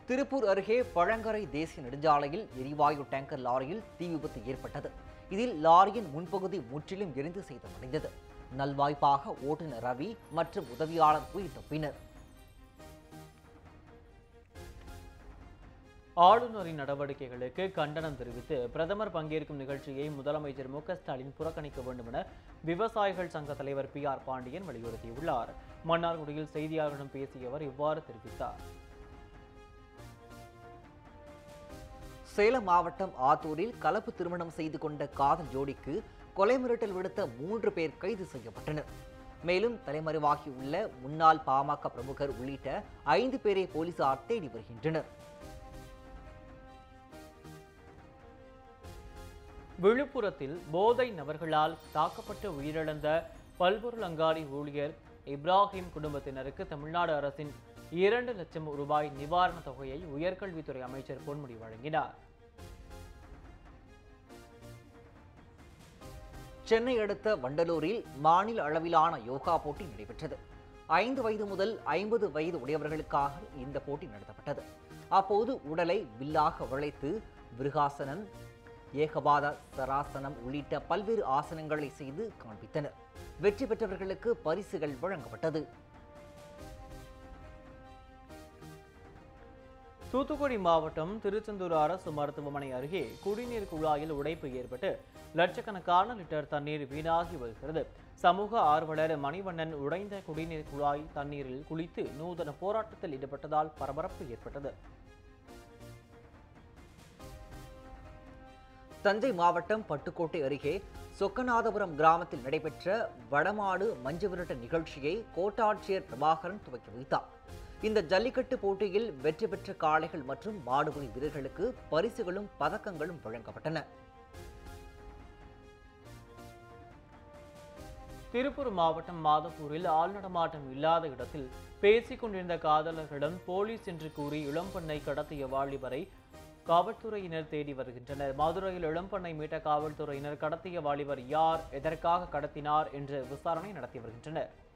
திருப்பூர் அருகே பழங்கரை தேசிய நெடுஞ்சாலையில் எரிவாயு டேங்கர் லாரியில் தீ விபத்து ஏற்பட்டது. இதில் லாரியின் முன்பகுதி முற்றிலும் எரிந்து சேதமடைந்தது. நல்வாய்ப்பாக ஓட்டுநர் ரவி மற்றும் உதவியாளர் உயிர் தப்பினர். ஆளுநரின் நடவடிக்கைகளுக்கு கண்டனம் தெரிவித்து பிரதமர் பங்கேற்கும் நிகழ்ச்சியை முதலமைச்சர் மு.க.ஸ்டாலின் புறக்கணிக்க வேண்டும் என விவசாயிகள் சங்க தலைவர் பி.ஆர். பாண்டியன் வலியுறுத்தியுள்ளார். மன்னார்குடியில் செய்தியாளர்களிடம் பேசிய அவர் இவ்வாறு தெரிவித்தார். சேலம் மாவட்டம் ஆத்தூரில் கலப்பு திருமணம் செய்து கொண்ட காதல் ஜோடிக்கு கொலை மிரட்டல் விடுத்த 3 பேர் கைது செய்யப்பட்டனர். மேலும் தலைமறைவாகியுள்ள முன்னாள் பாமக பிரமுகர் உள்ளிட்ட 5 பேரை போலீசார் தேடி வருகின்றனர். விழுப்புரத்தில் போதை நபர்களால் தாக்கப்பட்டு உயிரிழந்த பல்பொருள் அங்காடி ஊழியர் இப்ராஹிம் குடும்பத்தினருக்கு தமிழ்நாடு அரசின் 2 லட்சம் ரூபாய் நிவாரணத் தொகையை உயர்கல்வித்துறை அமைச்சர் பொன்முடி வழங்கினார். சென்னை அடுத்த வண்டலூரில் மாநில அளவிலான யோகா போட்டி நடைபெற்றது. 5 வயது முதல் 50 வயது உடையவர்களுக்காக இந்த போட்டி நடத்தப்பட்டது. அப்போது உடலை வில்லாக வளைத்து விருகாசனம், ஏகபாத சராசனம் உள்ளிட்ட பல்வேறு ஆசனங்களை செய்து காண்பித்தனர். வெற்றி பெற்றவர்களுக்கு பரிசுகள் வழங்கப்பட்டது. தூத்துக்குடி மாவட்டம் திருச்செந்தூர் அரசு மருத்துவமனை அருகே குடிநீர் குழாயில் உடைப்பு ஏற்பட்டு லட்சக்கணக்கான லிட்டர் தண்ணீர் வீணாகி வருகிறது. சமூக ஆர்வலர் மணிவண்ணன் உடைந்த குடிநீர் குழாய் தண்ணீரில் குளித்து நூதன போராட்டத்தில் ஈடுபட்டதால் பரபரப்பு ஏற்பட்டது. தஞ்சை மாவட்டம் பட்டுக்கோட்டை அருகே சொக்கநாதபுரம் கிராமத்தில் நடைபெற்ற வடமாடு மஞ்சு விரட்டு நிகழ்ச்சியை கோட்டாட்சியர் பிரபாகரன் துவக்கி வைத்தார். இந்த ஜல்லிக்கட்டு போட்டியில் வெற்றி பெற்ற காளைகள் மற்றும் மாடுபிடி வீரர்களுக்கு பரிசுகளும் பதக்கங்களும் வழங்கப்பட்டன. திருப்பூர் மாவட்டம் மாதப்பூரில் ஆள் நடமாட்டம் இல்லாத இடத்தில் பேசிக் கொண்டிருந்த காதலர்களிடம் போலீஸ் என்று கூறி இளம்பெண்ணை கடத்திய வாலிபரை காவல்துறையினர் தேடி வருகின்றனர். மதுரையில் இளம்பெண்ணை மீட்ட காவல்துறையினர் கடத்திய வாலிபர் யார், எதற்காக கடத்தினார் என்று விசாரணை நடத்தி வருகின்றனர்.